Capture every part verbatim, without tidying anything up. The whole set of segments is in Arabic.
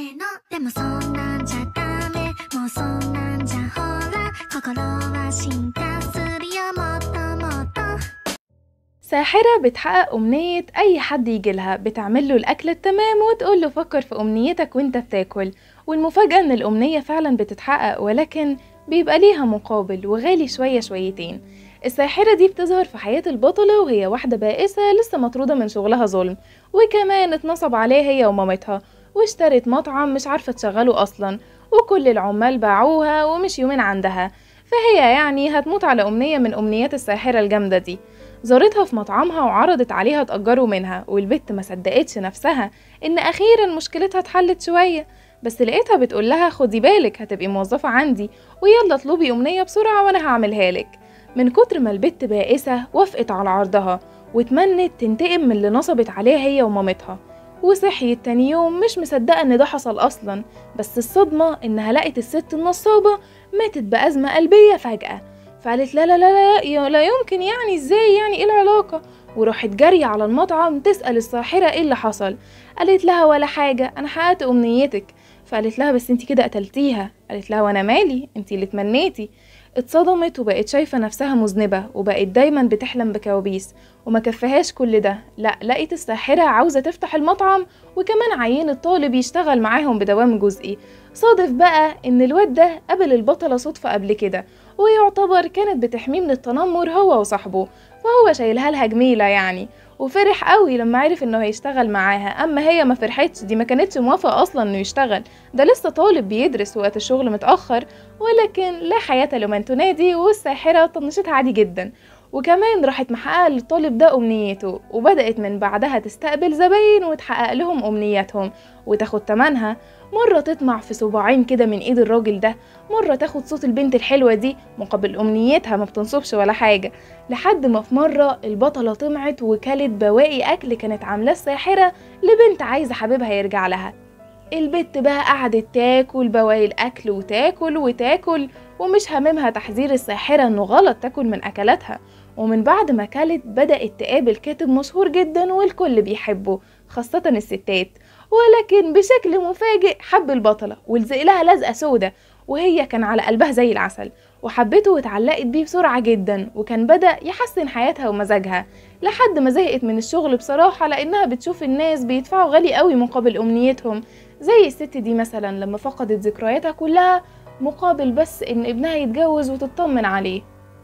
のでもそんなんじゃダメもうそんなんじゃほら心は進化するよもっともっと ساحرة بتحقق أمنية أي حد يجيلها، بتعمله الأكل التمام وتقوله فكر في أمنيتك وانت بتاكل. والمفاجأة إن الأمنية فعلا بتتحقق، ولكن بيبقى ليها مقابل وغالي شوية شويتين. الساحرة دي بتظهر في حياة البطلة وهي واحدة بائسة لسه مطرودة من شغلها ظلم، وكمان اتنصب عليها هي ومامتها، واشترت مطعم مش عارفة تشغله أصلا، وكل العمال باعوها ومش يومين عندها. فهي يعني هتموت على أمنية من أمنيات الساحرة الجامدة دي. زارتها في مطعمها وعرضت عليها تأجره منها، والبت ما صدقتش نفسها إن أخيرا مشكلتها اتحلت شوية. بس لقيتها بتقول لها خدي بالك هتبقي موظفة عندي، ويلا اطلبي أمنية بسرعة وأنا هعملها لك. من كتر ما البت بائسة وافقت على عرضها، واتمنت تنتقم من اللي نصبت عليها هي ومامتها. وصحيت تاني يوم مش مصدقة ان ده حصل اصلا، بس الصدمة انها لقت الست النصابة ماتت بأزمة قلبية فجأة. فقالت لا لا لا لا لا يمكن، يعني ازاي، يعني ايه العلاقة؟ وراحت جارية على المطعم تسأل الساحرة ايه اللي حصل. قالت لها ولا حاجة، انا حققت امنيتك. فقالت لها بس انتي كده قتلتيها. قالت لها وانا مالي، انتي اللي تمنيتي. اتصدمت وبقت شايفة نفسها مذنبة، وبقت دايما بتحلم بكوابيس. وما كفهاش كل ده، لا لقيت الساحرة عاوزة تفتح المطعم وكمان عينت طالب يشتغل معاهم بدوام جزئي. صادف بقى ان الواد ده قابل البطلة صدفة قبل كده، ويعتبر كانت بتحميه من التنمر هو وصاحبه، فهو شايلها لها جميلة يعني. وفرح قوي لما عرف انه هيشتغل معاها، اما هي ما فرحتش، دي ما كانتش موافقة اصلا انه يشتغل، ده لسه طالب بيدرس وقت الشغل متأخر. ولكن لا حياة لمن تنادي، والساحرة طنشتها عادي جدا، وكمان راحت محققة للطالب ده أمنيته، وبدأت من بعدها تستقبل زباين وتحقق لهم أمنياتهم وتاخد تمنها. مرة تطمع في صباعين كده من ايد الراجل ده، مرة تاخد صوت البنت الحلوة دي مقابل أمنيتها ما بتنصبش ولا حاجة. لحد ما في مرة البطلة طمعت وكلت بواقي أكل كانت عاملاه الساحرة لبنت عايزة حبيبها يرجع لها. البت بقى قعدت تاكل بواقي الأكل وتاكل وتاكل، ومش هاممها تحذير الساحرة انه غلط تاكل من أكلاتها. ومن بعد ما كلت بدأت تقابل كاتب مشهور جدا والكل بيحبه خاصة الستات، ولكن بشكل مفاجئ حب البطلة ولزق لها لزقة سودة، وهي كان على قلبها زي العسل، وحبته واتعلقت بيه بسرعة جدا، وكان بدأ يحسن حياتها ومزاجها. لحد ما زهقت من الشغل بصراحة، لأنها بتشوف الناس بيدفعوا غالي قوي مقابل أمنيتهم، زي الست دي مثلا لما فقدت ذكرياتها كلها مقابل بس إن ابنها يتجوز وتطمن عليه.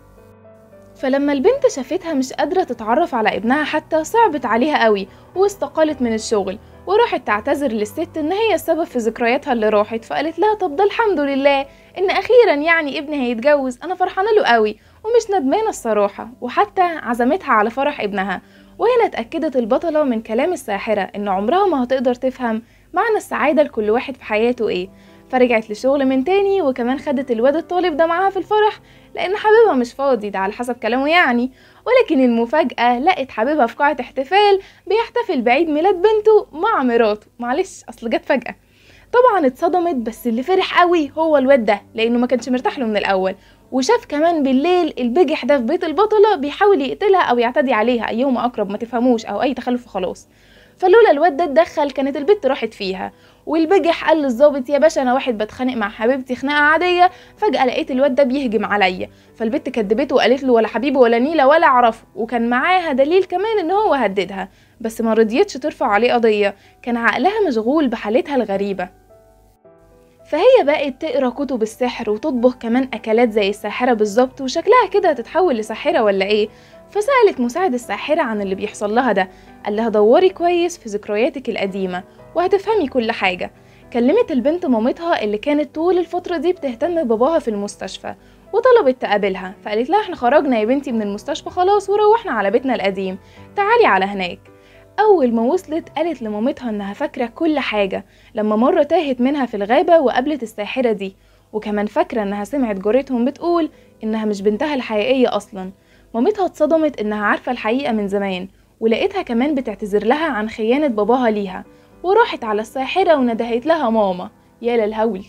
فلما البنت شافتها مش قادرة تتعرف على ابنها حتى، صعبت عليها قوي واستقالت من الشغل، وراحت تعتذر للست ان هي السبب في ذكرياتها اللي راحت. فقالت لها طب ده الحمد لله ان اخيرا يعني ابني هيتجوز، انا فرحانه له قوي ومش ندمانه الصراحه، وحتى عزمتها على فرح ابنها. وهنا اتاكدت البطله من كلام الساحره ان عمرها ما هتقدر تفهم معنى السعاده لكل واحد في حياته ايه. فرجعت للشغل من تاني، وكمان خدت الواد الطالب ده معاها في الفرح لان حبيبها مش فاضي، ده على حسب كلامه يعني. ولكن المفاجأة لقت حبيبها في قاعة احتفال بيحتفل بعيد ميلاد بنته مع مراته، معلش اصل جت فجأة. طبعا اتصدمت، بس اللي فرح قوي هو الواد ده لانه ما كانش مرتاح له من الاول، وشاف كمان بالليل البجح ده في بيت البطلة بيحاول يقتلها او يعتدي عليها، ايهما اقرب ما تفهموش، او اي تخلف خلاص. فلولا الواد ده اتدخل كانت البت راحت فيها. والبجح قال للظابط يا باشا انا واحد بتخانق مع حبيبتي خناقه عاديه، فجاه لقيت الواد ده بيهجم عليا. فالبت كدبته وقالت له ولا حبيبي ولا نيله ولا اعرفه، وكان معاها دليل كمان ان هو هددها، بس ما رضيتش ترفع عليه قضيه، كان عقلها مشغول بحالتها الغريبه. فهي بقت تقرا كتب السحر وتطبخ كمان اكلات زي الساحره بالظبط، وشكلها كده هتتحول لساحره ولا ايه. فسالت مساعد الساحره عن اللي بيحصل لها ده، قال لها دوري كويس في ذكرياتك القديمه وهتفهمي كل حاجه. كلمت البنت مامتها اللي كانت طول الفتره دي بتهتم بباباها في المستشفى، وطلبت تقابلها. فقالت لها احنا خرجنا يا بنتي من المستشفى خلاص وروحنا على بيتنا القديم، تعالي على هناك. أول ما وصلت قالت لمامتها إنها فاكرة كل حاجة لما مرة تاهت منها في الغابة وقابلت الساحرة دي، وكمان فاكرة إنها سمعت جارتهم بتقول إنها مش بنتها الحقيقية أصلا. مامتها اتصدمت إنها عارفة الحقيقة من زمان، ولقيتها كمان بتعتذر لها عن خيانة باباها ليها، وراحت على الساحرة وندهت لها ماما. يا للهول.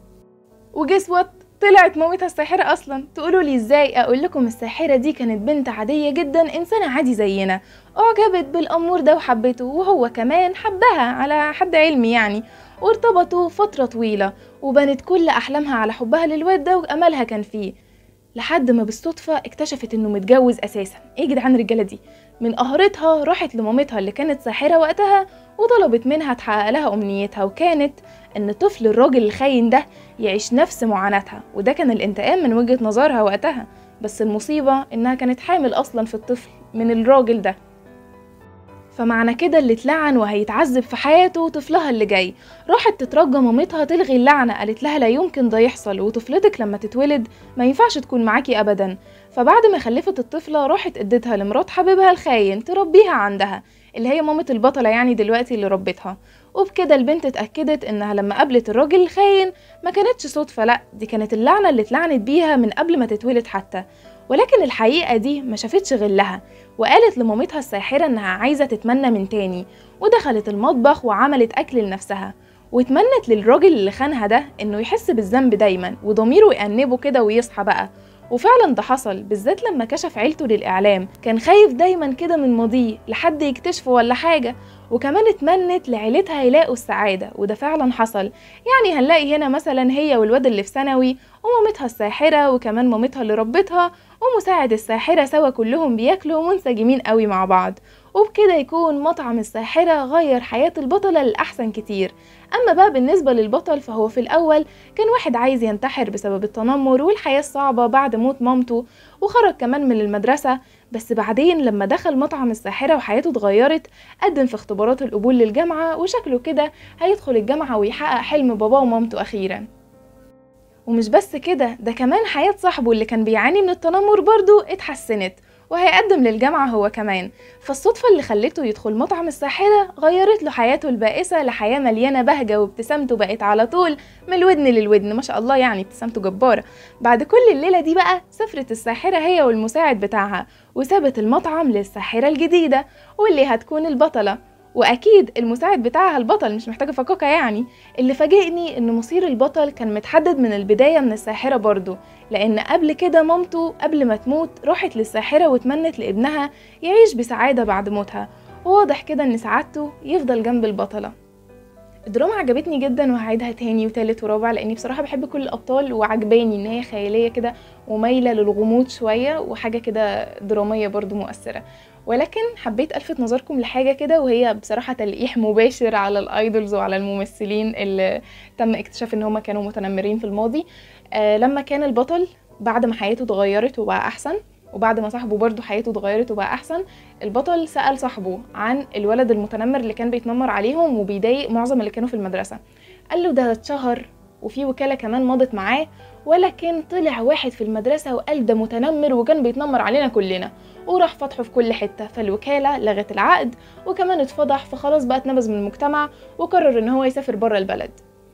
وجس وات طلعت مامتها الساحرة أصلا. تقولوا لي إزاي؟ أقول لكم الساحرة دي كانت بنت عادية جدا، إنسانة عادي زينا، أعجبت بالأمور ده وحبته، وهو كمان حبها على حد علمي يعني. وارتبطوا فترة طويلة، وبنت كل أحلامها على حبها للواد ده وأملها كان فيه، لحد ما بالصدفة اكتشفت انه متجوز اساسا. ايه يا جدعان الرجالة دي؟ من قهرتها راحت لمامتها اللي كانت ساحرة وقتها وطلبت منها تحقق لها امنيتها، وكانت ان طفل الراجل الخاين ده يعيش نفس معاناتها، وده كان الانتقام من وجهة نظرها وقتها. بس المصيبة انها كانت حامل اصلا في الطفل من الراجل ده، فمعنى كده اللي اتلعن وهيتعذب في حياته طفلها اللي جاي. راحت تترجى مامتها تلغي اللعنة، قالت لها لا يمكن ده يحصل، وطفلتك لما تتولد ما ينفعش تكون معاكي ابدا. فبعد ما خلفت الطفلة راحت ادتها لمرات حبيبها الخاين تربيها عندها، اللي هي مامة البطلة يعني دلوقتي اللي ربتها. وبكده البنت اتأكدت انها لما قابلت الراجل الخاين ما كانتش صدفة، لا دي كانت اللعنة اللي اتلعنت بيها من قبل ما تتولد حتى. ولكن الحقيقة دي ما شافتش غلها، وقالت لمامتها الساحرة انها عايزة تتمنى من تاني، ودخلت المطبخ وعملت اكل لنفسها، واتمنت للراجل اللي خانها ده انه يحس بالذنب دايما وضميره يأنبه كده ويصحى بقى. وفعلا ده حصل، بالذات لما كشف عيلته للإعلام، كان خايف دايما كده من ماضيه لحد يكتشفه ولا حاجة. وكمان اتمنت لعيلتها يلاقوا السعادة، وده فعلا حصل. يعني هنلاقي هنا مثلا هي والواد اللي في ثانوي ومامتها الساحرة وكمان مامتها اللي ربتها ومساعد الساحرة سوا كلهم بياكلوا ومنسجمين قوي مع بعض، وبكده يكون مطعم الساحرة غير حياة البطلة للأحسن كتير. أما بقى بالنسبة للبطل فهو في الأول كان واحد عايز ينتحر بسبب التنمر والحياة الصعبة بعد موت مامته، وخرج كمان من المدرسة. بس بعدين لما دخل مطعم الساحرة وحياته اتغيرت، قدم في اختبارات القبول للجامعة، وشكله كده هيدخل الجامعة ويحقق حلم باباه ومامته أخيرا. ومش بس كده، ده كمان حياة صاحبه اللي كان بيعاني من التنمر برضو اتحسنت، وهيقدم للجامعة هو كمان. فالصدفة اللي خلته يدخل مطعم الساحرة غيرت له حياته البائسة لحياة مليانة بهجة، وابتسامته بقت على طول من الودن للودن، ما شاء الله يعني ابتسامته جبارة. بعد كل الليلة دي بقى سافرت الساحرة هي والمساعد بتاعها، وسابت المطعم للساحرة الجديدة واللي هتكون البطلة، واكيد المساعد بتاعها البطل، مش محتاجه فكاكه يعني. اللي فاجئني ان مصير البطل كان متحدد من البدايه من الساحره برضو، لان قبل كده مامته قبل ما تموت راحت للساحره واتمنت لابنها يعيش بسعاده بعد موتها، وواضح كده ان سعادته يفضل جنب البطله. الدراما عجبتني جدا وهعيدها تاني وتالت ورابع، لاني بصراحه بحب كل الابطال وعجباني ان هي خياليه كده ومايله للغموض شويه وحاجه كده دراميه برضو مؤثره. ولكن حبيت الفت نظركم لحاجه كده، وهي بصراحه تلقيح مباشر على الايدولز وعلى الممثلين اللي تم اكتشاف ان هم كانوا متنمرين في الماضي. آه لما كان البطل بعد ما حياته اتغيرت وبقى احسن، وبعد ما صاحبه برضو حياته اتغيرت وبقى احسن، البطل سأل صاحبه عن الولد المتنمر اللي كان بيتنمر عليهم وبيضايق معظم اللي كانوا في المدرسة. قال له ده اتشهر وفي وكالة كمان مضت معاه، ولكن طلع واحد في المدرسة وقال ده متنمر وكان بيتنمر علينا كلنا، وراح فتحه في كل حتة. فالوكالة لغت العقد وكمان اتفضح، فخلاص بقى اتنبذ من المجتمع وقرر ان هو يسافر بره البلد.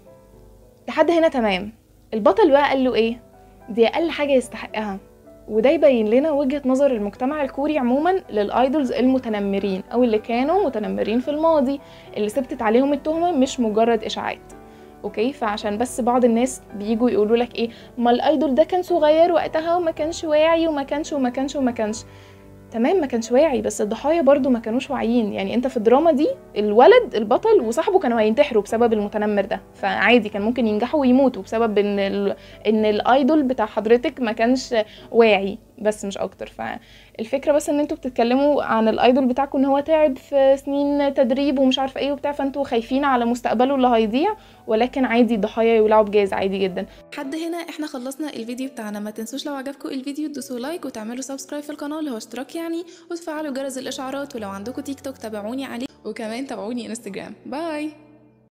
لحد هنا تمام. البطل بقى قال له ايه؟ دي اقل حاجة يستحقها. وده يبين لنا وجهة نظر المجتمع الكوري عموما للايدولز المتنمرين او اللي كانوا متنمرين في الماضي، اللي ثبتت عليهم التهمة مش مجرد اشاعات. اوكي، فعشان بس بعض الناس بييجوا يقولوا لك ايه، ما الايدول ده كان صغير وقتها وما كانش واعي وما كانش وما كانش وما كانش تمام، ما كانش واعي، بس الضحايا برضو ما كانوش واعيين. يعني انت في الدراما دي الولد البطل وصاحبه كانوا هينتحروا بسبب المتنمر ده، فعادي كان ممكن ينجحوا ويموتوا بسبب ان ال... ان الايدول بتاع حضرتك ما كانش واعي، بس مش اكتر. فالفكره بس ان انتوا بتتكلموا عن الايدول بتاعكم ان هو تعب في سنين تدريب ومش عارفه ايه وبتاع، فانتوا خايفين على مستقبله اللي هيضيع، ولكن عادي الضحايا يولعوا بجاز عادي جدا. لحد هنا احنا خلصنا الفيديو بتاعنا. ما تنسوش لو عجبكم الفيديو تدوسوا لايك وتعملوا سبسكرايب في القناه اللي هو اشتراك يعني، وتفعلوا جرس الاشعارات، ولو عندكم تيك توك تابعوني عليه، وكمان تابعوني انستجرام. باي.